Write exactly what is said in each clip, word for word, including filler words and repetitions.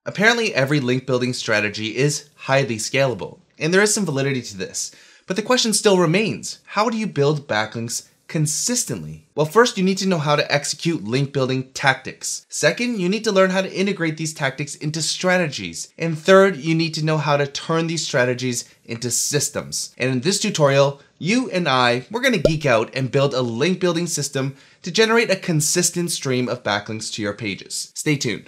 Apparently every link building strategy is highly scalable, and there is some validity to this. But the question still remains, how do you build backlinks consistently? Well, first you need to know how to execute link building tactics. Second, you need to learn how to integrate these tactics into strategies. And third, you need to know how to turn these strategies into systems. And in this tutorial, you and I, we're gonna geek out and build a link building system to generate a consistent stream of backlinks to your pages. Stay tuned.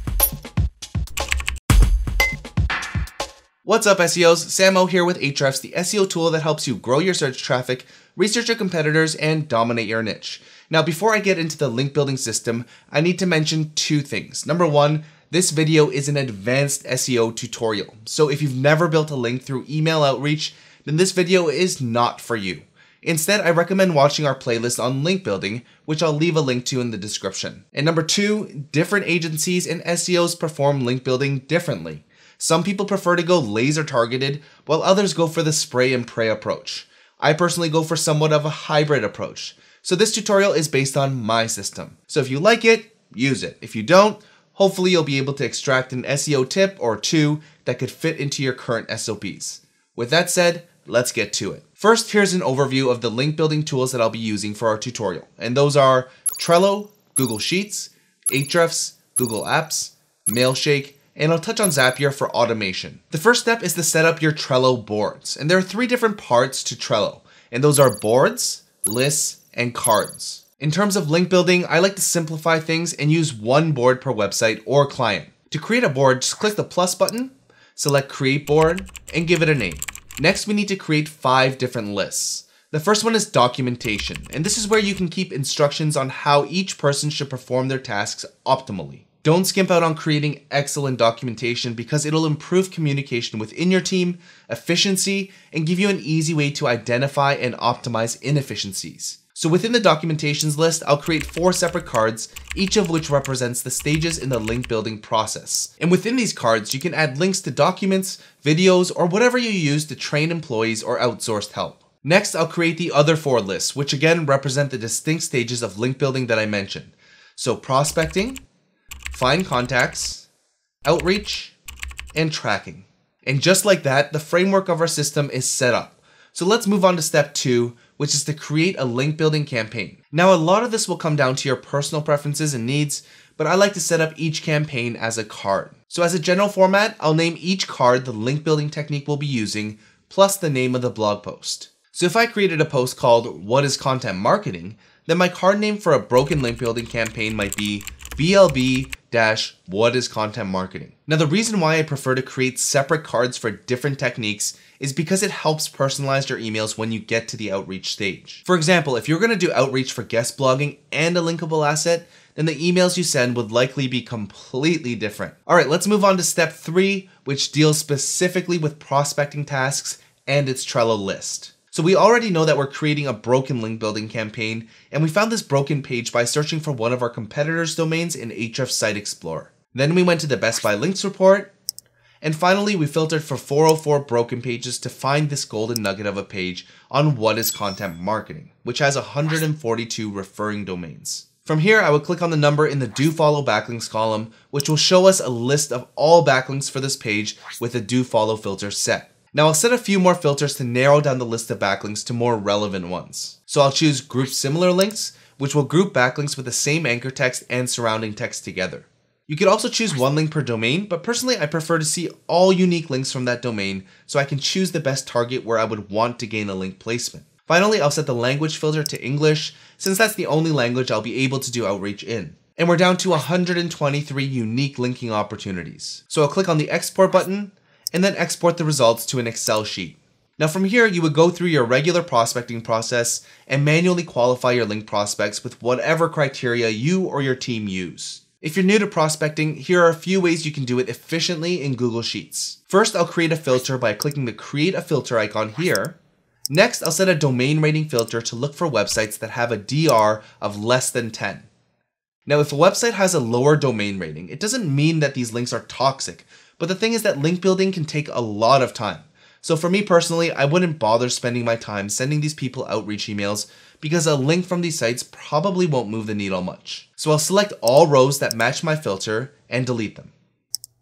What's up S E Os, Samo here with Ahrefs, the S E O tool that helps you grow your search traffic, research your competitors, and dominate your niche. Now before I get into the link building system, I need to mention two things. Number one, this video is an advanced S E O tutorial. So if you've never built a link through email outreach, then this video is not for you. Instead, I recommend watching our playlist on link building, which I'll leave a link to in the description. And number two, different agencies and S E Os perform link building differently. Some people prefer to go laser targeted, while others go for the spray and pray approach. I personally go for somewhat of a hybrid approach. So this tutorial is based on my system. So if you like it, use it. If you don't, hopefully you'll be able to extract an S E O tip or two that could fit into your current S O Ps. With that said, let's get to it. First, here's an overview of the link building tools that I'll be using for our tutorial. And those are Trello, Google Sheets, Ahrefs, Google Apps, Mailshake, and I'll touch on Zapier for automation. The first step is to set up your Trello boards. And there are three different parts to Trello. And those are boards, lists, and cards. In terms of link building, I like to simplify things and use one board per website or client. To create a board, just click the plus button, select create board, and give it a name. Next, we need to create five different lists. The first one is documentation, and this is where you can keep instructions on how each person should perform their tasks optimally. Don't skimp out on creating excellent documentation because it'll improve communication within your team, efficiency, and give you an easy way to identify and optimize inefficiencies. So within the documentations list, I'll create four separate cards, each of which represents the stages in the link building process. And within these cards, you can add links to documents, videos, or whatever you use to train employees or outsourced help. Next, I'll create the other four lists, which again represent the distinct stages of link building that I mentioned. So prospecting, find contacts, outreach, and tracking. And just like that, the framework of our system is set up. So let's move on to step two, which is to create a link building campaign. Now, a lot of this will come down to your personal preferences and needs, but I like to set up each campaign as a card. So as a general format, I'll name each card the link building technique we'll be using, plus the name of the blog post. So if I created a post called What is Content Marketing, then my card name for a broken link building campaign might be B L B dash what is content marketing. Now the reason why I prefer to create separate cards for different techniques is because it helps personalize your emails when you get to the outreach stage. For example, if you're going to do outreach for guest blogging and a linkable asset, then the emails you send would likely be completely different. All right, let's move on to step three, which deals specifically with prospecting tasks and its Trello list. So we already know that we're creating a broken link building campaign, and we found this broken page by searching for one of our competitors' domains in Ahrefs Site Explorer. Then we went to the Best Buy Links report, and finally we filtered for four oh four broken pages to find this golden nugget of a page on What is Content Marketing, which has one hundred forty-two referring domains. From here, I would click on the number in the Do Follow Backlinks column, which will show us a list of all backlinks for this page with a Do Follow filter set. Now I'll set a few more filters to narrow down the list of backlinks to more relevant ones. So I'll choose Group Similar Links, which will group backlinks with the same anchor text and surrounding text together. You could also choose one link per domain, but personally I prefer to see all unique links from that domain so I can choose the best target where I would want to gain a link placement. Finally, I'll set the language filter to English, since that's the only language I'll be able to do outreach in. And we're down to one hundred twenty-three unique linking opportunities. So I'll click on the Export button, and then export the results to an Excel sheet. Now from here, you would go through your regular prospecting process and manually qualify your link prospects with whatever criteria you or your team use. If you're new to prospecting, here are a few ways you can do it efficiently in Google Sheets. First, I'll create a filter by clicking the Create a Filter icon here. Next, I'll set a domain rating filter to look for websites that have a D R of less than ten. Now, if a website has a lower domain rating, it doesn't mean that these links are toxic. But the thing is that link building can take a lot of time. So for me personally, I wouldn't bother spending my time sending these people outreach emails because a link from these sites probably won't move the needle much. So I'll select all rows that match my filter and delete them.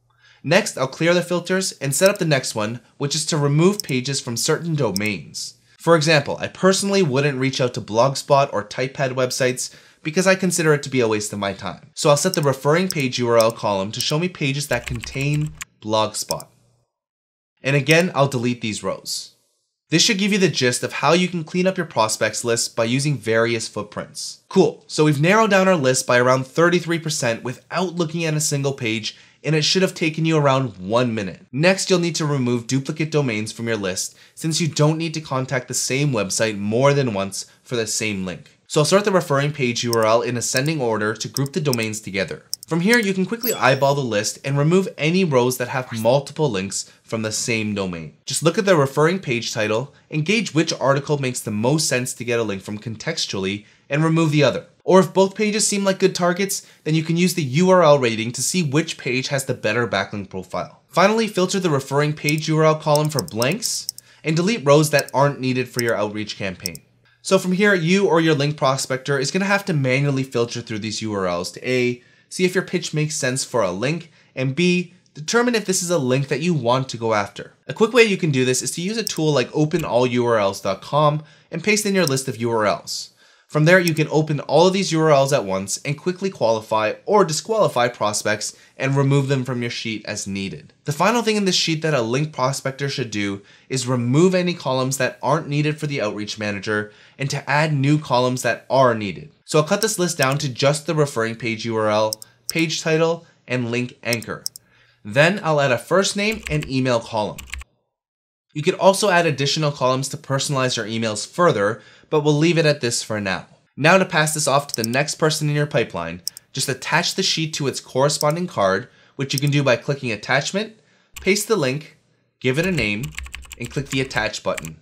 Next, I'll clear the filters and set up the next one, which is to remove pages from certain domains. For example, I personally wouldn't reach out to Blogspot or Typepad websites because I consider it to be a waste of my time. So I'll set the referring page U R L column to show me pages that contain Blogspot. And again, I'll delete these rows. This should give you the gist of how you can clean up your prospects list by using various footprints. Cool, so we've narrowed down our list by around thirty-three percent without looking at a single page, and it should have taken you around one minute. Next, you'll need to remove duplicate domains from your list since you don't need to contact the same website more than once for the same link. So I'll sort the referring page U R L in ascending order to group the domains together. From here, you can quickly eyeball the list and remove any rows that have multiple links from the same domain. Just look at the referring page title and gauge which article makes the most sense to get a link from contextually and remove the other. Or if both pages seem like good targets, then you can use the U R L rating to see which page has the better backlink profile. Finally, filter the referring page U R L column for blanks and delete rows that aren't needed for your outreach campaign. So from here, you or your link prospector is going to have to manually filter through these U R Ls to A, see if your pitch makes sense for a link, and B, determine if this is a link that you want to go after. A quick way you can do this is to use a tool like open all U R Ls dot com and paste in your list of U R Ls. From there, you can open all of these U R Ls at once and quickly qualify or disqualify prospects and remove them from your sheet as needed. The final thing in this sheet that a link prospector should do is remove any columns that aren't needed for the outreach manager and to add new columns that are needed. So I'll cut this list down to just the referring page U R L, page title, and link anchor. Then I'll add a first name and email column. You could also add additional columns to personalize your emails further, but we'll leave it at this for now. Now to pass this off to the next person in your pipeline, just attach the sheet to its corresponding card, which you can do by clicking attachment, paste the link, give it a name, and click the attach button.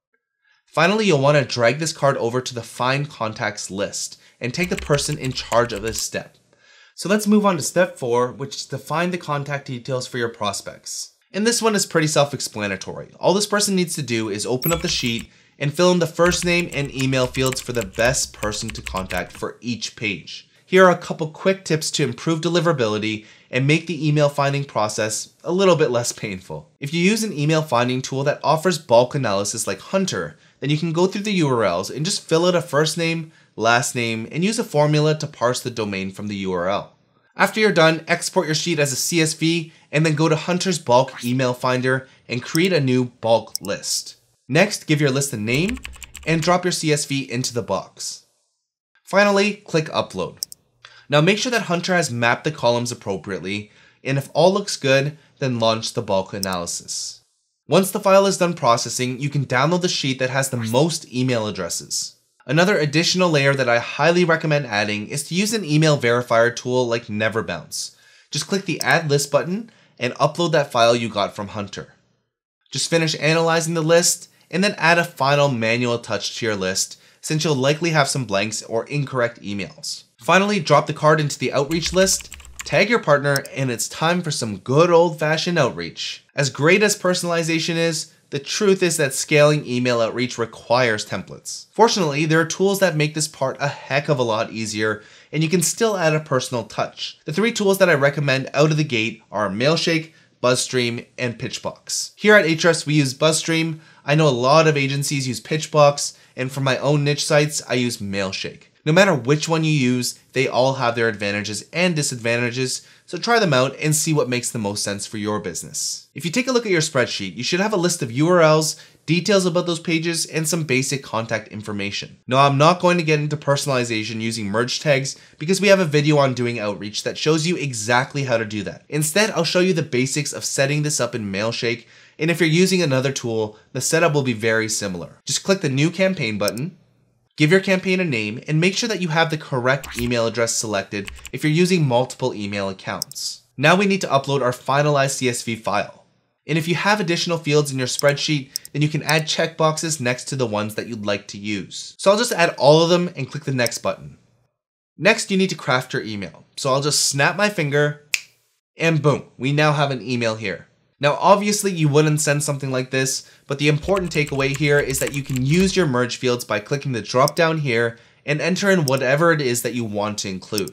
Finally, you'll want to drag this card over to the Find Contacts list and take the person in charge of this step. So let's move on to step four, which is to find the contact details for your prospects. And this one is pretty self-explanatory. All this person needs to do is open up the sheet and fill in the first name and email fields for the best person to contact for each page. Here are a couple quick tips to improve deliverability and make the email finding process a little bit less painful. If you use an email finding tool that offers bulk analysis like Hunter, then you can go through the U R Ls and just fill out a first name, last name, and use a formula to parse the domain from the U R L. After you're done, export your sheet as a C S V and then go to Hunter's bulk email finder and create a new bulk list. Next, give your list a name and drop your C S V into the box. Finally, click upload. Now make sure that Hunter has mapped the columns appropriately, and if all looks good, then launch the bulk analysis. Once the file is done processing, you can download the sheet that has the most email addresses. Another additional layer that I highly recommend adding is to use an email verifier tool like NeverBounce. Just click the Add List button and upload that file you got from Hunter. Just finish analyzing the list and then add a final manual touch to your list, since you'll likely have some blanks or incorrect emails. Finally, drop the card into the outreach list, tag your partner, and it's time for some good old-fashioned outreach. As great as personalization is, the truth is that scaling email outreach requires templates. Fortunately, there are tools that make this part a heck of a lot easier, and you can still add a personal touch. The three tools that I recommend out of the gate are Mailshake, BuzzStream, and Pitchbox. Here at Ahrefs, we use BuzzStream. I know a lot of agencies use Pitchbox, and for my own niche sites, I use Mailshake. No matter which one you use, they all have their advantages and disadvantages, so try them out and see what makes the most sense for your business. If you take a look at your spreadsheet, you should have a list of U R Ls, details about those pages, and some basic contact information. Now, I'm not going to get into personalization using merge tags because we have a video on doing outreach that shows you exactly how to do that. Instead, I'll show you the basics of setting this up in Mailshake, and if you're using another tool, the setup will be very similar. Just click the New Campaign button, give your campaign a name, and make sure that you have the correct email address selected if you're using multiple email accounts. Now we need to upload our finalized C S V file. And if you have additional fields in your spreadsheet, then you can add checkboxes next to the ones that you'd like to use. So I'll just add all of them and click the Next button. Next, you need to craft your email. So I'll just snap my finger and boom, we now have an email here. Now, obviously you wouldn't send something like this, but the important takeaway here is that you can use your merge fields by clicking the drop down here and enter in whatever it is that you want to include.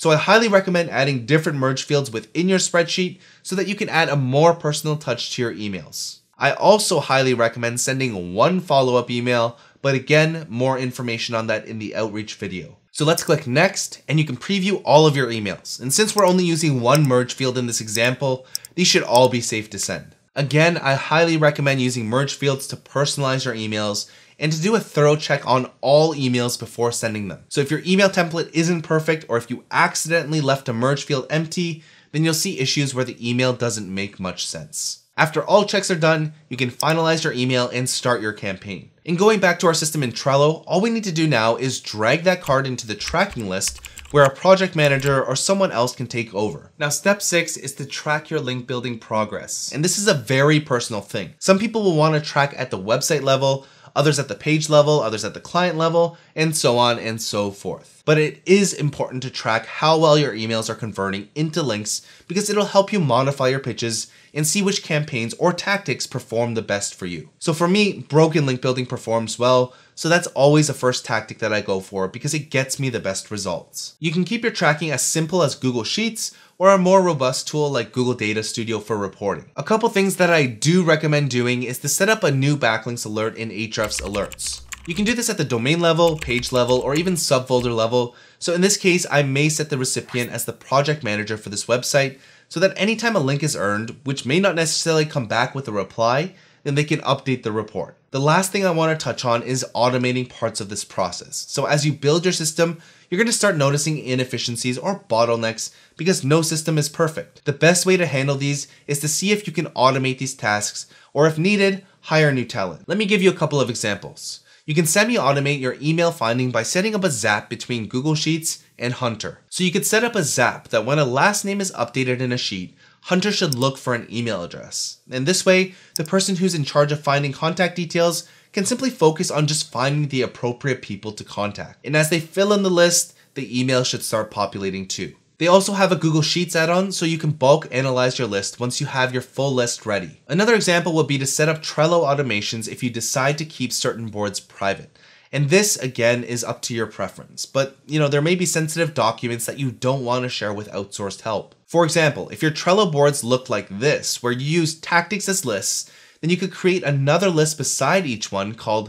So I highly recommend adding different merge fields within your spreadsheet so that you can add a more personal touch to your emails. I also highly recommend sending one follow-up email, but again, more information on that in the outreach video. So let's click next, and you can preview all of your emails. And since we're only using one merge field in this example, these should all be safe to send. Again, I highly recommend using merge fields to personalize your emails and to do a thorough check on all emails before sending them. So if your email template isn't perfect, or if you accidentally left a merge field empty, then you'll see issues where the email doesn't make much sense. After all checks are done, you can finalize your email and start your campaign. And going back to our system in Trello, all we need to do now is drag that card into the tracking list where a project manager or someone else can take over. Now, step six is to track your link building progress. And this is a very personal thing. Some people will want to track at the website level, others at the page level, others at the client level, and so on and so forth. But it is important to track how well your emails are converting into links because it'll help you modify your pitches and see which campaigns or tactics perform the best for you. So for me, broken link building performs well, so that's always the first tactic that I go for because it gets me the best results. You can keep your tracking as simple as Google Sheets or a more robust tool like Google Data Studio for reporting. A couple things that I do recommend doing is to set up a new backlinks alert in Ahrefs alerts. You can do this at the domain level, page level, or even subfolder level. So in this case, I may set the recipient as the project manager for this website so that anytime a link is earned, which may not necessarily come back with a reply, then they can update the report. The last thing I want to touch on is automating parts of this process. So as you build your system, you're going to start noticing inefficiencies or bottlenecks because no system is perfect. The best way to handle these is to see if you can automate these tasks, or if needed, hire new talent. Let me give you a couple of examples. You can semi-automate your email finding by setting up a zap between Google Sheets and Hunter. So you could set up a zap that when a last name is updated in a sheet, Hunter should look for an email address. And this way, the person who's in charge of finding contact details can simply focus on just finding the appropriate people to contact. And as they fill in the list, the email should start populating too. They also have a Google Sheets add-on so you can bulk analyze your list once you have your full list ready. Another example would be to set up Trello automations if you decide to keep certain boards private. And this, again, is up to your preference. But, you know, there may be sensitive documents that you don't want to share with outsourced help. For example, if your Trello boards look like this, where you use tactics as lists, then you could create another list beside each one called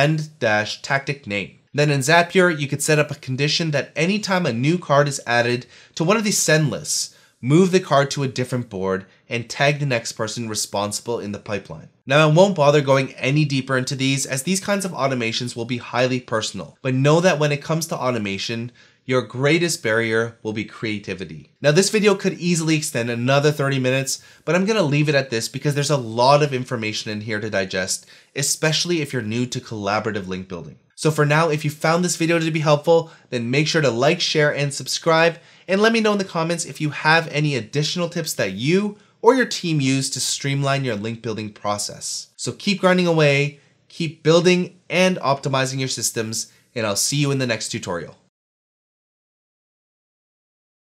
send-tactic name. Then in Zapier, you could set up a condition that anytime a new card is added to one of these send lists, move the card to a different board and tag the next person responsible in the pipeline. Now, I won't bother going any deeper into these as these kinds of automations will be highly personal, but know that when it comes to automation, your greatest barrier will be creativity. Now, this video could easily extend another thirty minutes, but I'm gonna leave it at this because there's a lot of information in here to digest, especially if you're new to collaborative link building. So for now, if you found this video to be helpful, then make sure to like, share, and subscribe, and let me know in the comments if you have any additional tips that you or your team use to streamline your link building process. So keep grinding away, keep building and optimizing your systems, and I'll see you in the next tutorial.